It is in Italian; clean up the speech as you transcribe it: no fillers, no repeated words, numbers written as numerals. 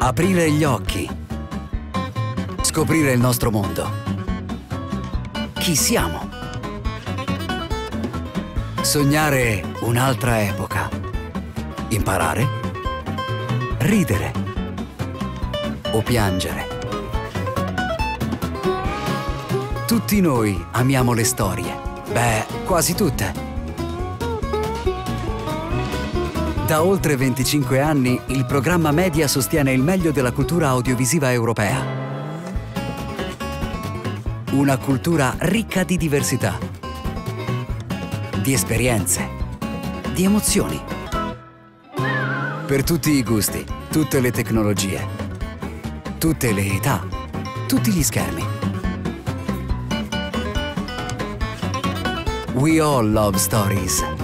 Aprire gli occhi. Scoprire il nostro mondo. Chi siamo? Sognare un'altra epoca. Imparare. Ridere. O piangere. Tutti noi amiamo le storie. Beh, quasi tutte. Da oltre 25 anni, il programma Media sostiene il meglio della cultura audiovisiva europea. Una cultura ricca di diversità, di esperienze, di emozioni. Per tutti i gusti, tutte le tecnologie, tutte le età, tutti gli schermi. We all love stories.